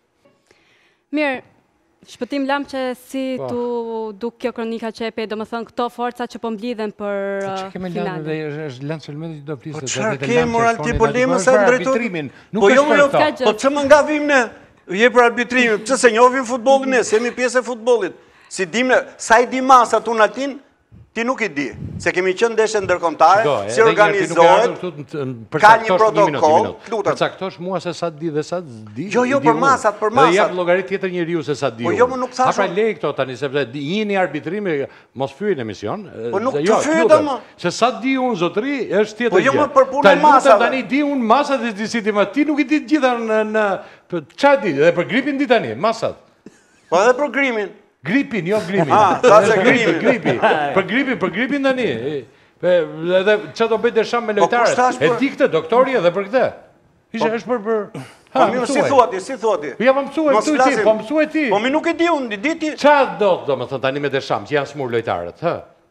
Mirë, shpëtim lam që si tu duk kjo kronika që e pe, domethënë këto forca që po mblidhen për finale. Çka kemi lënë dhe është lënë Selmeti që do flisë. Po çfarë ke moral ti polemës sa drejtorimin? Po jo, po çmë nga vim ne? Je për arbitrimin, pëse se njohim futbolin e, se jemi pjesë e futbolit. Si dim, sa i di masa të unatin, ti nuk i di. Se kemi qënë ndeshje ndërkombëtare, si organizohet, ka një protokoll. Përcaktosh mua se sa di dhe sa di. Jo, për masat, për masat. Dhe jep llogarit tjetër njeriu se sa di. Po jo, më nuk thashë. Pra lej këto tani, sepse jini arbitrimi, mos fyën emision. Po nuk të fyët ama. Se sa di unë, zotri, është tjetër gjë. Po jo më për punë masave. Tani di unë masat e disitim, ti nuk i di gjitha në... Qa di, edhe për gripin di tani, masat. Po edhe për grimin. Gripin, jo grimin. Gripi. Për gripin tani. Edhe që do bëjt e sham me lojtarët. E di këtë, doktori edhe për këtë. Ishe është për... Po mi si thuati. Ja po mësue ti. Po mi nuk e di unë, di ti. Qa do më thënë tani me desham, që janë smur lojtarët?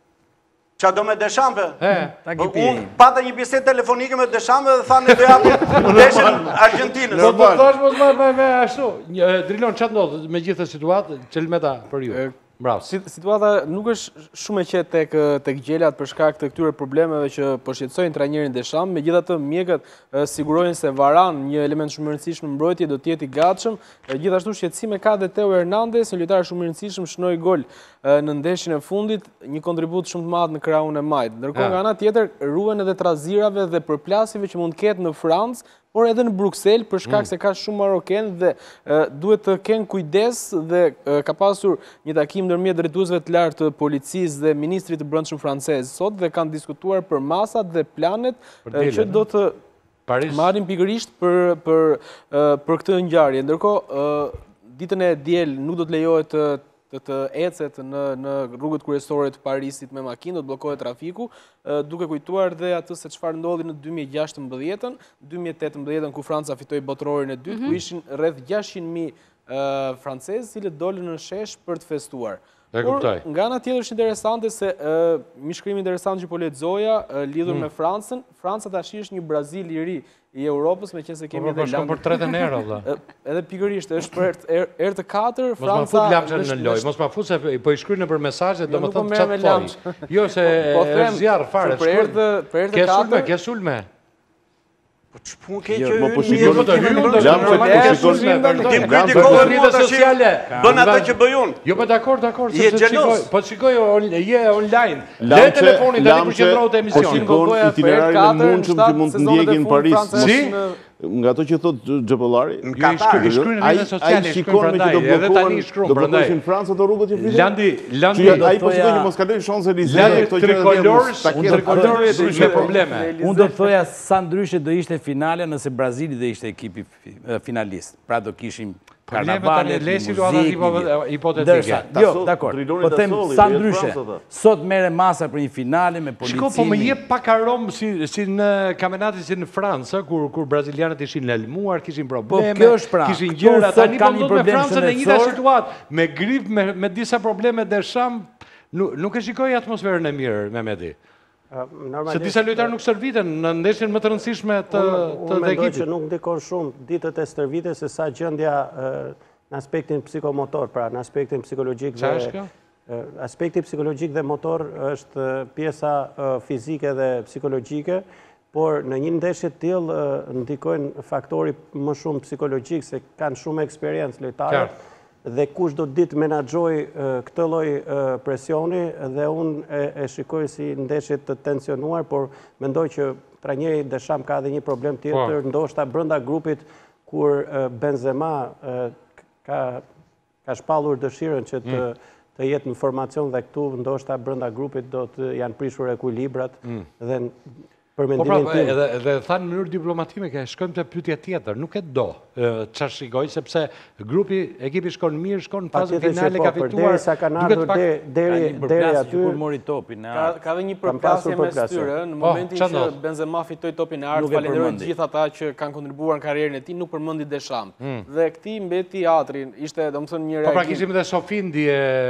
Qa do me Deshampe? Unë pata një bisedë telefonike me Deshampe dhe thanë do japë ndeshjen Argentinës. Do të thash mos me ashtu. Drilon, çfarë ndodh me gjithë situatë, çelmeta për ju? Bravo. Situata nuk është shumë e qetë tek gjelat për shkak të këtyre problemeve që po shqetësojnë trajnerin Deschamps, megjithatë mjekët sigurojnë se Varane, një element shumë i rëndësishëm në mbrojtje, do të jetë i gatshëm. Gjithashtu shqetësime ka dhe Theo Hernandez, një lojtar shumë i rëndësishëm, shënoi gol në ndeshjen e fundit, një kontribut shumë të madh në krahun e majt. Ndërkohë nga ana tjetër ruhen edhe trazirave dhe përplasjeve që mund të ketë në Francë, por edhe në Bruxelles, për shkak se ka shumë maroken dhe duhet të kenë kujdes dhe ka pasur një takim ndërmjet drejtuesve të lartë të policisë dhe ministrit të brendshëm francez sot dhe kanë diskutuar për masat dhe planet që do të marrin pikërisht për këtë ngjarje. Ndërkohë, ditën e diel nuk do të lejohet të ecet në rrugët kryesore të Parisit me makinë, do të bllokohet trafiku, duke kujtuar dhe atë se çfarë ndodhi në 2016-ën, 2018-ën ku Franca fitoi botërorin e dytë, ku ishin rreth 600.000 francezë cilët dolën në shesh për të festuar. Por nga ana tjetër është interesante se një shkrim interesant që po lexoja lidhur me Francën, Franca tash është një Brazil i ri i Europës, me qenë se kemi edhe lëndë. Për 30 euro, dhe. Edhe pikërisht, është për erë të 4, Franca... Mos ma fut lamqën në loj, mos ma fut se po i shkrynë për mesajët, do më thëmë qatë thoi. Jo, se është zjarë fare, shkrynë. Ke sulme. Po që pun ke që bën ata që bëjun. Jo, po dakor. Je gjelos. Po shikoj, je online. Le telefonit të një përqendrohet e emisionin. Po shikon itinerarin e mundshëm që mund të ndjekin në Paris. Si? Nga to që thot Xhepollari, i shkruajnë në rrjetet sociale, shikon me që do bllokohen Franca të rrugët që flitet. Landi, ai po shikoj që mos kalojnë Champs-Élysées këto gjëra trikolorë me probleme. Unë do të thoja sa ndryshe do ishte finale nëse Brazili do ishte ekipi finalist. Pra do kishim karnavalet, hipotetike. Jo, dakor. Po them sa ndryshe. Sot merre masa për një finale me policinë. Shiko, po më jep pak aromë si në kampionatin si në Francë, kur brazilianët ishin lëlmuar, kishin probleme, kishin gjëra, tani po ndodh me Francën në njëjta situatë, me grip, me disa probleme Deschamps, nuk e shikoj atmosferën e mirë, Mehmeti. Se disa lojtarë nuk stërviten në ndeshjen më të rëndësishme të ekipit. Unë mendoj që nuk ndikon shumë ditët e stërvitjes se sa gjendja në aspektin psikomotor, pra në aspektin psikologjik dhe... Qa është kjo? Aspekti psikologjik dhe motor është pjesa fizike dhe psikologjike, por në një ndeshje të tillë ndikojnë faktori më shumë psikologjik se kanë shumë eksperiencë lojtarët. Dhe kush do ditë menaxhoj këtë lloj presioni dhe unë e shikoj si ndeshje të tensionuar, por mendoj që trajneri Deschamps ka edhe një problem tjetër, ndoshta brenda grupit kur Benzema ka shpallur dëshirën që të të jetë informacion dhe këtu ndoshta brenda grupit do të janë prishur ekuilibrat dhe për mendimin tim. Edhe thanë në mënyrë diplomatike, shkojmë te pyetja tjetër, nuk e do. Çfarë shikoj sepse ekipi shkon mirë, shkon në fazën finale, ka fituar. Derisa kanë ardhur deri aty mori topin. Ka dhe një përplasje mes tyre, në momentin që Benzema fitoi topin e art, falenderoj gjithë ata që kanë kontribuar në karrierën e tij, nuk përmendi Deschamps. Dhe këtij mbeti teatri, ishte domethënë një reagim. Po pra kishim edhe Sofindi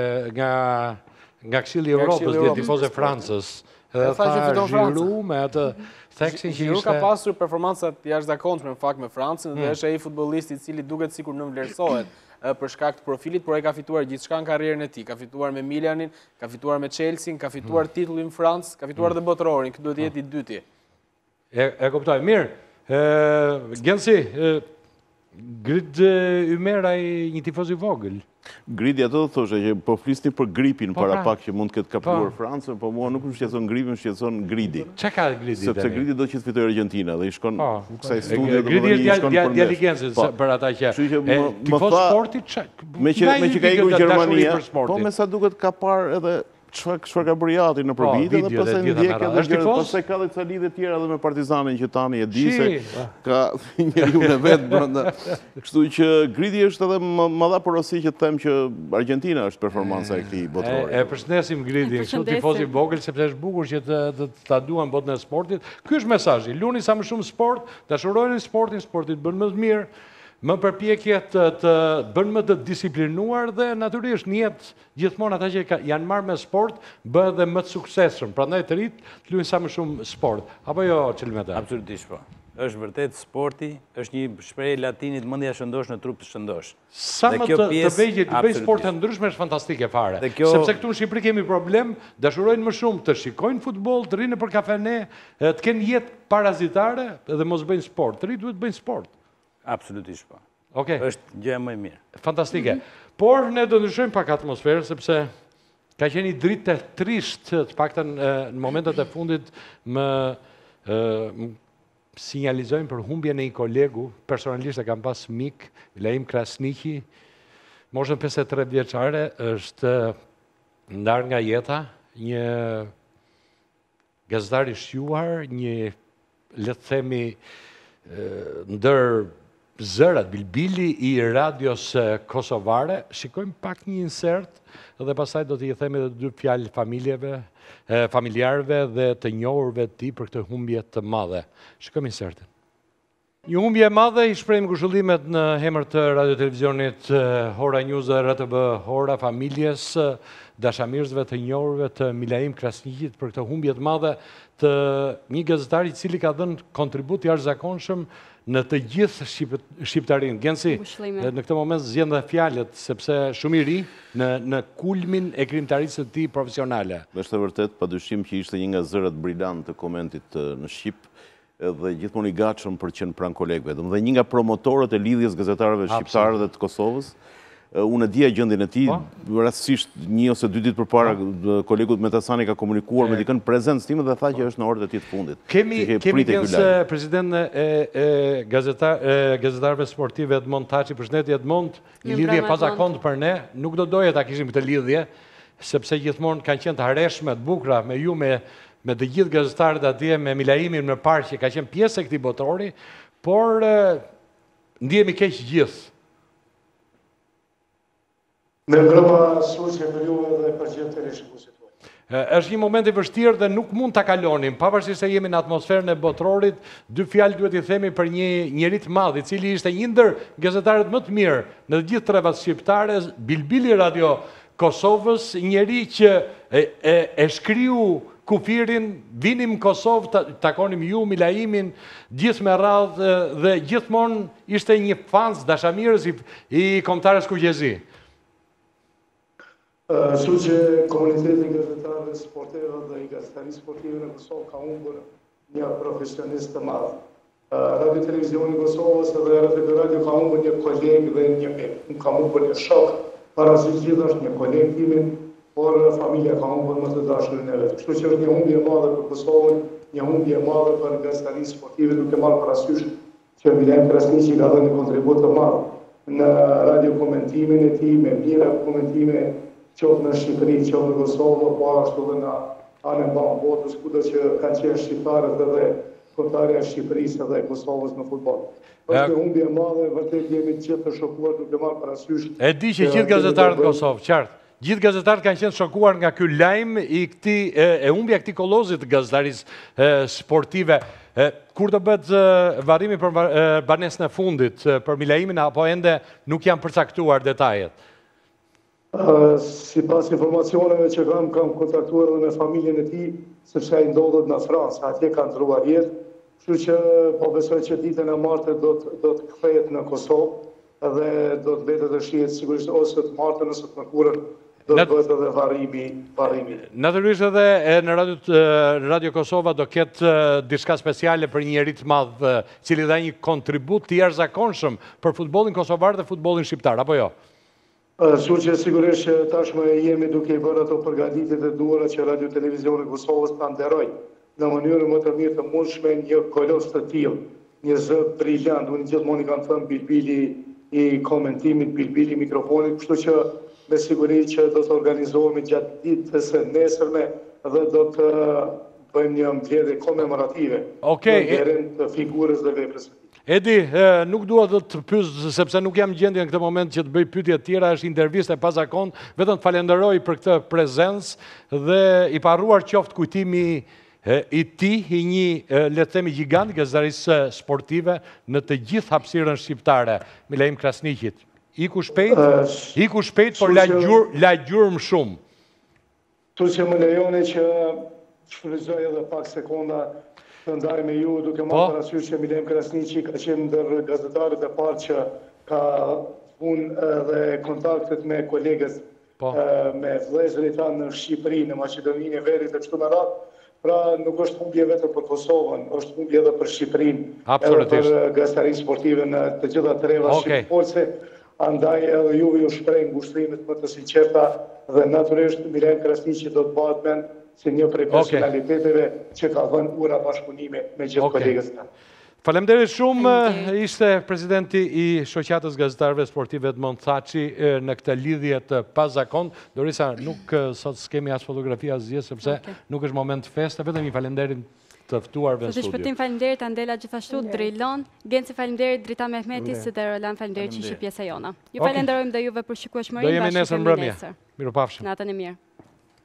nga Këshilli i Evropës, dhe tifozë e Francës. Edhe tha Giroud me atë theksin që ishte. Ka pasur performancat jashtëzakonshme në fakt me Francën dhe është ai futbollisti i cili duket sikur nënvlerësohet për shkak të profilit, por ai ka fituar gjithçka në karrierën e tij. Ka fituar me Milanin, ka fituar me Chelsea, ka fituar titullin në Francë, ka fituar edhe botrorin, këtë duhet të jetë i dyti. E kuptoj. Mirë. Gensi, grit Ymer ai një tifoz i vogël. Gridi ato thoshe që po flisni për gripin para pak që mund të ketë kapituar Francën, po mua nuk më shqetëson gripin, më shqetëson Gridi. Çka ka Gridi? Sepse Gridi do që të fitojë Argentina dhe i shkon kësaj studie Gridi djaligencës për ata që tifoz sporti me që ka ikur Gjermania, po me sa duket ka parë edhe çfarë ka bërë Jati në përvite dhe pastaj ndjek edhe pastaj ka dhe ca lidhje tjera edhe me Partizanin që tani e di se ka njeriu në vet brenda. Kështu që Gridi është edhe më dha porosi që të them që Argentina është performanca e këtij botërore. E përshëndesim Gridi, kështu tifoz i vogël sepse është bukur që të ta duan botën e sportit. Ky është mesazhi. Luni sa më shumë sport, dashurojeni sportin, sporti të bën më të mirë. Më përpjekje të bën më të disiplinuar dhe natyrisht në jetë gjithmonë ata që janë marrë me sport bëhen dhe më të suksesshëm. Prandaj të rit të luajnë sa më shumë sport. Apo jo, Çelmeta? Absolutisht po. Është vërtet sporti, është një shprehje latinit mendja shëndosh në trup të shëndosh. Sa më të vegjël të bëjnë sporte të ndryshme është fantastike fare. Sepse këtu në Shqipëri kemi problem, dashurojnë më shumë të shikojnë futboll, të rinë për kafene, të kenë jetë parazitare dhe mos bëjnë sport. Të rit duhet të bëjnë sport. Absolutisht po. Okej. Është gjë më e mirë. Fantastike. Por ne do ndryshojmë pak atmosferën sepse ka qenë një dritë e trisht, të paktën në momentet e fundit më sinjalizojmë për humbjen e një kolegu, personalisht e kam pas mik, Milaim Krasniqi, moshën 53 vjeçare, është ndarë nga jeta, një gazetar i shquar, një le të themi ndër zërat, bilbili i radios kosovare. Shikojmë pak një insert dhe pastaj do t'i themi edhe dy fjalë familjarëve dhe të njohurve të tij për këtë humbje të madhe. Shikojmë insertin. Një humbje e madhe, i shprehim ngushëllimet në emër të radio-televizionit Hora News dhe RTV Hora familjes, dashamirësve të njohurve të Milaim Krasniqit për këtë humbje të madhe të një gazetari i cili ka dhënë kontribut i jashtëzakonshëm në të gjithë shqiptarinë. Gensi, në këtë moment zgjen dhe fjalët sepse shumë i ri në kulmin e krijimtarisë së tij profesionale. Është vërtet padyshim që ishte një nga zërat brillant të komentit në shqip dhe gjithmonë i gatshëm për të qenë pranë kolegëve. Dhe një nga promotorët e lidhjes gazetarëve shqiptarë dhe të Kosovës. Unë e dija gjendjen e tij, rastësisht një ose dy ditë përpara kolegut Metasani ka komunikuar me dikën prezencë time dhe tha që është në orët e tij të fundit. Kemi kësë president e gazetarëve sportive Edmond Taçi, përshëndetje Edmond, një lidhje pazakont për ne, nuk do doja ta kishim këtë lidhje, sepse gjithmonë kanë qenë të harreshme, të bukura me ju, me të gjithë gazetarët atje, me Milaimin në parë që ka qenë pjesë e këtij botori, por ndihemi keq gjithë. Me mbrëma sluçje për ju edhe për gjithë të rishë ku situojnë. Është një moment i vështirë dhe nuk mund ta kalonim, pavarësisht se jemi në atmosferën e botrorit, dy fjalë duhet i themi për një njerëz të madh, i cili ishte një ndër gazetarët më të mirë në të gjithë trevat shqiptare, bilbili Radio Kosovës, njerëz që e shkriu kufirin, vinim në Kosovë, takonim ju, Milaimin, gjithë me radhë dhe gjithmonë ishte një fans dashamirës i kombëtarës Kuqezi. Kështu që komuniteti i gazetarëve sportive dhe i gazetarisë sportive në Kosovë ka humbur një profesionist të madh. Radio-televizioni i Kosovës dhe RTV Radio ka humbur një koleg dhe një mik. Nuk ka humbur një shok, parasysh gjithashtu një koleg timin, por familja ka humbur më të dashurin e vet. Kështu që është një humbje e madhe për Kosovën, një humbje e madhe për gazetarisë sportive, duke marrë parasysh që Milaim Krasniqi ka dhënë një kontribut të madh në radio komentimin e tij, me mira komentime qoftë në Shqipëri, qoftë në Kosovë, po ashtu dhe në anën banë botës, kudo që kanë qenë shqiptarët dhe kontarja e Shqipërisë dhe Kosovës në futbol. Është humbje e madhe, vërtet jemi gjithë të shokuar duke marrë parasysh. E di që gjithë gazetarët në Kosovë, qartë. Gjithë gazetarët kanë qenë shokuar nga ky lajm i humbja e këtij kolosi të gazetarisë sportive. Kur do bëhet varrimi për banesën e fundit për Milaimin apo ende nuk janë përcaktuar detajet? Sipas informacioneve që kam kontaktuar edhe me familjen e tij, sepse ai ndodhet në Francë, atje ka ndruar jetë, kështu që po besoj që ditën e martës do të kthehet në Kosovë dhe do të mbetet të shihet sigurisht ose të martën ose të mërkurën. Do të bëhet edhe varrimi. Natyrisht edhe në Radio Kosova do ketë diçka speciale për një njerëz të madh, cili dha një kontribut të jashtëzakonshëm për futbollin kosovar dhe futbollin shqiptar, apo jo? Kështu që sigurisht që tashmë jemi duke i bërë ato përgatitjet e duhura që Radio Televizioni i Kosovës ta nderojë në mënyrën më të mirë të mundshme një kolos të tillë, një zë briljant, unë gjithmonë i kam thënë bilbili i komentimit, bilbili i mikrofonit, kështu që me siguri që do të organizohemi gjatë ditës së nesërme dhe do të bëjmë një mbledhje komemorative në nderin të figurës dhe veprës. Edi, nuk dua të pyes sepse nuk jam në gjendje në këtë moment që të bëj pyetje të tjera, është intervistë e pazakon, vetëm të falenderoj për këtë prezencë dhe i parruar qoftë kujtimi i tij, i një le të themi gjigant gazetarisë sportive në të gjithë hapësirën shqiptare, Milaim Krasniqit. Iku shpejt, por la gjurmë shumë. Tu që më lejoni që shfrytëzoj edhe pak sekonda të ndaj me ju, duke marrë parasysh që Milaim Krasniqi ka qenë ndër gazetarët e parë që ka punë dhe kontaktet me kolegët, me vëllezërit tanë në Shqipëri, në Maqedoninë e Veriut dhe kështu me radhë. Pra nuk është humbje vetëm për Kosovën, është humbje edhe për Shqipërinë, edhe për gazetarinë sportive në të gjitha treva shqiptare. Andaj edhe juve ju shpreh ngushtrimet më të sinqerta dhe natyrisht Milaim Krasniqi do të bëhet mend si një prej personaliteteve që ka dhënë ura bashkëpunime me gjithë kolegët e tanë. Faleminderit shumë, ishte presidenti i shoqatës gazetarëve sportive Edmond Thaçi në këtë lidhje të pazakon. Dorisa, nuk sot s'kemi as fotografi as gjë sepse nuk është moment feste, vetëm një falenderit të ftuarve në studio. Sot shpëtim faleminderit Andela gjithashtu Drilon, Genci faleminderit Drita Mehmeti dhe Roland faleminderit që ishi pjesë e jona. Ju falenderojmë dhe juve për shikueshmërinë. Do jemi nesër mbrëmje. Mirupafshim. Natën e mirë.